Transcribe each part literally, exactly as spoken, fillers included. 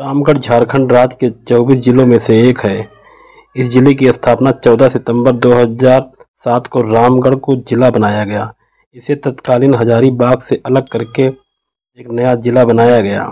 रामगढ़ झारखंड राज्य के चौबीस जिलों में से एक है। इस जिले की स्थापना चौदह सितंबर दो हज़ार सात को रामगढ़ को जिला बनाया गया। इसे तत्कालीन हजारीबाग से अलग करके एक नया जिला बनाया गया।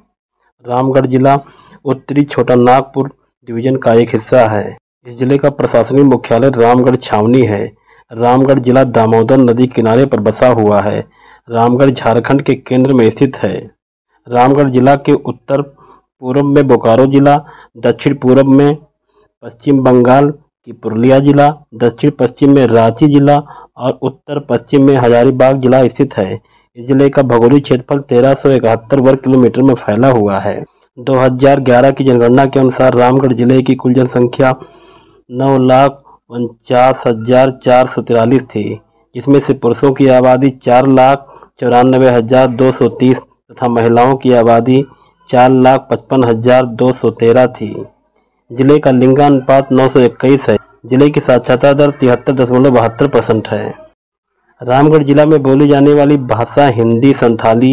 रामगढ़ जिला उत्तरी छोटानागपुर डिवीजन का एक हिस्सा है। इस जिले का प्रशासनिक मुख्यालय रामगढ़ छावनी है। रामगढ़ जिला दामोदर नदी किनारे पर बसा हुआ है। रामगढ़ झारखंड के केंद्र में स्थित है। रामगढ़ जिला के उत्तर पूर्व में बोकारो जिला, दक्षिण पूर्व में पश्चिम बंगाल की पुरुलिया जिला, दक्षिण पश्चिम में रांची जिला और उत्तर पश्चिम में हजारीबाग जिला स्थित है। इस जिले का भौगोलिक क्षेत्रफल तेरह सौ इकहत्तर वर्ग किलोमीटर में फैला हुआ है। दो हज़ार ग्यारह की जनगणना के अनुसार रामगढ़ जिले की कुल जनसंख्या नौ लाख उनचास हजार चार सौ तिरालीस थी, जिसमें से पुरुषों की आबादी चार लाख चौरानबे हजार दो सौ तीस तथा महिलाओं की आबादी चार लाख पचपन हजार दो सौ तेरह थी। जिले का लिंगानुपात नौ सौ इक्कीस है। जिले की साक्षरता दर तिहत्तर दशमलव बहत्तर परसेंट है। रामगढ़ जिला में बोली जाने वाली भाषा हिंदी, संथाली,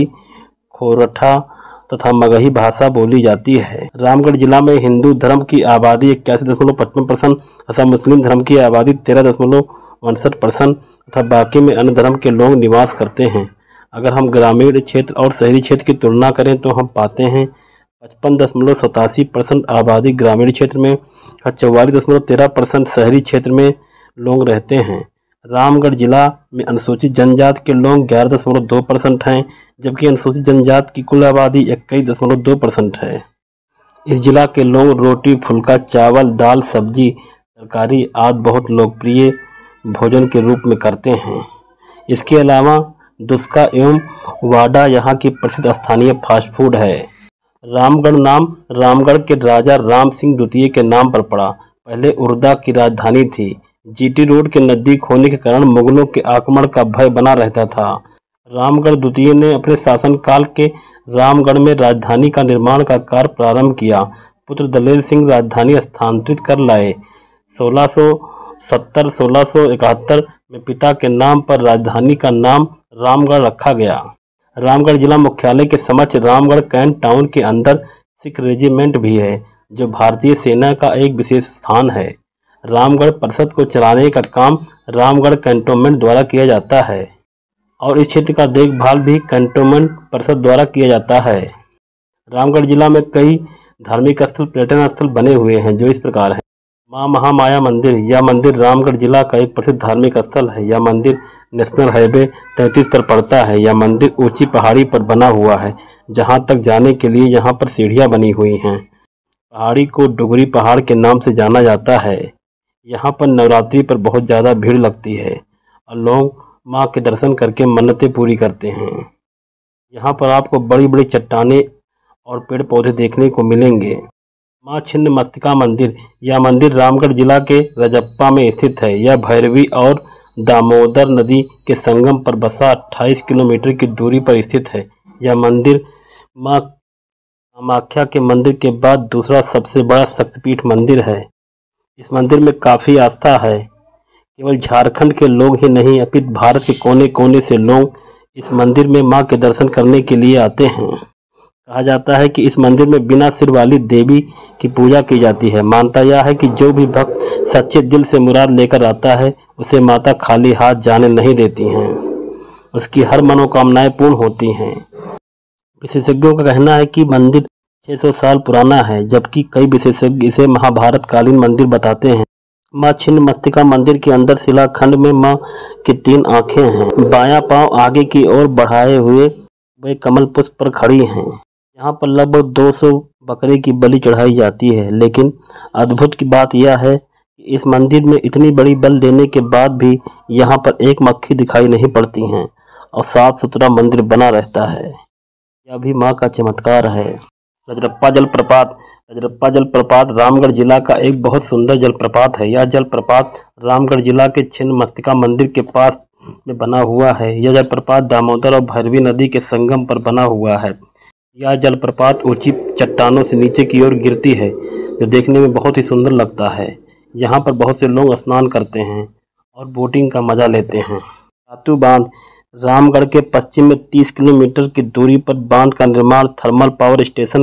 खोरठा तथा मगही भाषा बोली जाती है। रामगढ़ जिला में हिंदू धर्म की आबादी इक्यासी दशमलव पचपन परसेंट तथा मुस्लिम धर्म की आबादी तेरह दशमलव उनसठ परसेंट तथा बाकी में अन्य धर्म के लोग निवास करते हैं। अगर हम ग्रामीण क्षेत्र और शहरी क्षेत्र की तुलना करें तो हम पाते हैं पचपन दशमलव सतासी परसेंट आबादी ग्रामीण क्षेत्र में और चौवालीस दशमलव तेरह परसेंट शहरी क्षेत्र में लोग रहते हैं। रामगढ़ जिला में अनुसूचित जनजाति के लोग ग्यारह दशमलव दो परसेंट हैं, जबकि अनुसूचित जनजाति की कुल आबादी इक्कीस दशमलव दो परसेंट है। इस जिला के लोग रोटी, फुल्का, चावल, दाल, सब्जी, तरकारी आदि बहुत लोकप्रिय भोजन के रूप में करते हैं। इसके अलावा दुस्का एवं वाडा यहाँ की प्रसिद्ध स्थानीय फास्ट फूड है। रामगढ़ नाम रामगढ़ के राजा राम सिंह द्वितीय के नाम पर पड़ा। पहले उर्दा की राजधानी थी। जीटी रोड के नजदीक होने के कारण मुगलों के आक्रमण का भय बना रहता था। रामगढ़ द्वितीय ने अपने शासनकाल के रामगढ़ में राजधानी का निर्माण का कार्य प्रारंभ किया। पुत्र दलेर सिंह राजधानी स्थानांतरित कर लाए। सोलह सौ सत्तर सोलह सौ इकहत्तर में पिता के नाम पर राजधानी का नाम रामगढ़ रखा गया। रामगढ़ जिला मुख्यालय के समक्ष रामगढ़ कैंट टाउन के अंदर सिख रेजिमेंट भी है, जो भारतीय सेना का एक विशेष स्थान है। रामगढ़ परिषद को चलाने का काम रामगढ़ कैंटोनमेंट द्वारा किया जाता है और इस क्षेत्र का देखभाल भी कैंटोनमेंट परिषद द्वारा किया जाता है। रामगढ़ जिला में कई धार्मिक स्थल, पर्यटन स्थल बने हुए हैं, जो इस प्रकार हैं। माँ महामाया मंदिर। यह मंदिर रामगढ़ जिला का एक प्रसिद्ध धार्मिक स्थल है। यह मंदिर नेशनल हाईवे तैंतीस पर पड़ता है। यह मंदिर ऊंची पहाड़ी पर बना हुआ है, जहां तक जाने के लिए यहां पर सीढ़ियां बनी हुई हैं। पहाड़ी को डुगरी पहाड़ के नाम से जाना जाता है। यहां पर नवरात्रि पर बहुत ज़्यादा भीड़ लगती है और लोग माँ के दर्शन करके मन्नतें पूरी करते हैं। यहाँ पर आपको बड़ी बड़ी चट्टानें और पेड़ पौधे देखने को मिलेंगे। माँ छिन्नमस्तिका मंदिर। यह मंदिर रामगढ़ जिला के रजप्पा में स्थित है। यह भैरवी और दामोदर नदी के संगम पर बसा अट्ठाईस किलोमीटर की दूरी पर स्थित है। यह मंदिर माँ कामाख्या के मंदिर के बाद दूसरा सबसे बड़ा शक्तिपीठ मंदिर है। इस मंदिर में काफ़ी आस्था है। केवल झारखंड के लोग ही नहीं, अपितु भारत के कोने कोने से लोग इस मंदिर में माँ के दर्शन करने के लिए आते हैं। कहा जाता है कि इस मंदिर में बिना सिर वाली देवी की पूजा की जाती है। मानता यह है कि जो भी भक्त सच्चे दिल से मुराद लेकर आता है, उसे माता खाली हाथ जाने नहीं देती हैं। उसकी हर मनोकामनाएं पूर्ण होती हैं। विशेषज्ञों का कहना है कि मंदिर छह सौ साल पुराना है, जबकि कई विशेषज्ञ इसे महाभारत कालीन मंदिर बताते हैं। माँ छिन्नमस्तिका मंदिर के अंदर शिलाखंड में माँ की तीन आंखें हैं। बायां पांव आगे की ओर बढ़ाए हुए वे कमल पुष्प पर खड़ी हैं। यहाँ पर लगभग दो सौ बकरे की बलि चढ़ाई जाती है, लेकिन अद्भुत की बात यह है कि इस मंदिर में इतनी बड़ी बलि देने के बाद भी यहाँ पर एक मक्खी दिखाई नहीं पड़ती हैं और साफ सुथरा मंदिर बना रहता है। यह भी माँ का चमत्कार है। रजरप्पा जलप्रपात। रजरप्पा जलप्रपात रामगढ़ जिला का एक बहुत सुंदर जलप्रपात है। यह जलप्रपात रामगढ़ जिला के छिन्नमस्तिका मंदिर के पास में बना हुआ है। यह जलप्रपात दामोदर और भैरवी नदी के संगम पर बना हुआ है। यह जलप्रपात ऊंची चट्टानों से नीचे की ओर गिरती है, जो देखने में बहुत ही सुंदर लगता है। यहाँ पर बहुत से लोग स्नान करते हैं और बोटिंग का मजा लेते हैं। सातू बांध। रामगढ़ के पश्चिम में तीस किलोमीटर की दूरी पर बांध का निर्माण थर्मल पावर स्टेशन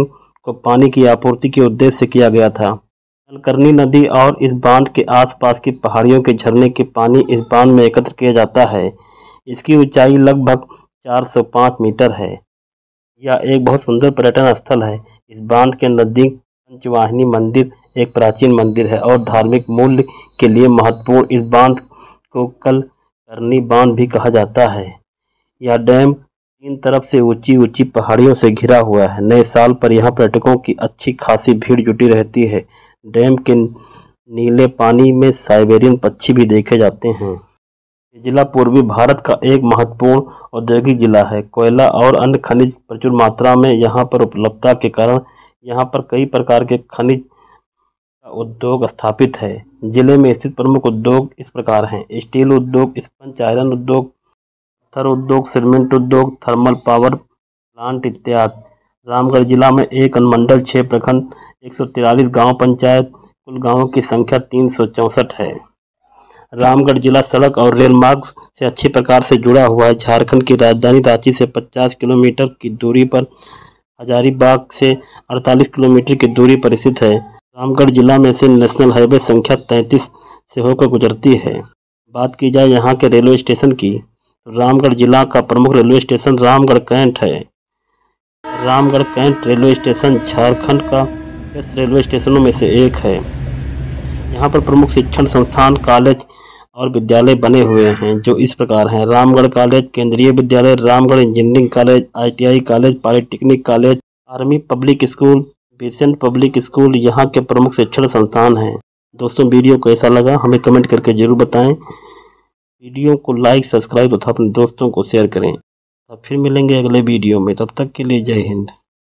को पानी की आपूर्ति के उद्देश्य से किया गया था। जलकरनी नदी और इस बांध के आसपास की पहाड़ियों के झरने के पानी इस बांध में एकत्र किया जाता है। इसकी ऊंचाई लगभग चार सौ पाँच मीटर है। यह एक बहुत सुंदर पर्यटन स्थल है। इस बांध के नजदीक पंचवाहिनी मंदिर एक प्राचीन मंदिर है और धार्मिक मूल्य के लिए महत्वपूर्ण। इस बांध को कलकरनी बांध भी कहा जाता है। यह डैम तीन तरफ से ऊंची ऊंची पहाड़ियों से घिरा हुआ है। नए साल पर यहाँ पर्यटकों की अच्छी खासी भीड़ जुटी रहती है। डैम के नीले पानी में साइबेरियन पक्षी भी देखे जाते हैं। ये जिला पूर्वी भारत का एक महत्वपूर्ण औद्योगिक जिला है। कोयला और अन्य खनिज प्रचुर मात्रा में यहाँ पर उपलब्धता के कारण यहाँ पर कई प्रकार के खनिज का उद्योग स्थापित है। जिले में स्थित प्रमुख उद्योग इस प्रकार हैं: स्टील उद्योग, स्पंज आयरन उद्योग, पत्थर उद्योग, सीमेंट उद्योग, थर्मल पावर प्लांट इत्यादि। रामगढ़ जिला में एक अनुमंडल, छः प्रखंड, एक सौ तिरालीस गाँव पंचायत, कुल गाँवों की संख्या तीन सौ चौंसठ है। रामगढ़ जिला सड़क और रेल मार्ग से अच्छी प्रकार से जुड़ा हुआ है। झारखंड की राजधानी रांची से पचास किलोमीटर की दूरी पर, हजारीबाग से अड़तालीस किलोमीटर की दूरी पर स्थित है। रामगढ़ जिला में से नेशनल हाईवे संख्या तैंतीस से होकर गुजरती है। बात की जाए यहाँ के रेलवे स्टेशन की, तो रामगढ़ जिला का प्रमुख रेलवे स्टेशन रामगढ़ कैंट है। Ramgarh cantt railway station Jharkhand का बेस्ट रेलवे स्टेशनों में से एक है। यहाँ पर प्रमुख शिक्षण संस्थान, कॉलेज और विद्यालय बने हुए हैं, जो इस प्रकार हैं: Ramgarh college, Kendriya Vidyalaya, Ramgarh engineering college, I T I college, polytechnic college, army public school, Besant public school यहाँ के प्रमुख शिक्षण संस्थान हैं। दोस्तों, वीडियो कैसा लगा हमें कमेंट करके जरूर बताएं। वीडियो को लाइक, सब्सक्राइब तथा अपने दोस्तों को शेयर करें। अब फिर मिलेंगे अगले वीडियो में, तब तक के लिए जय हिंद।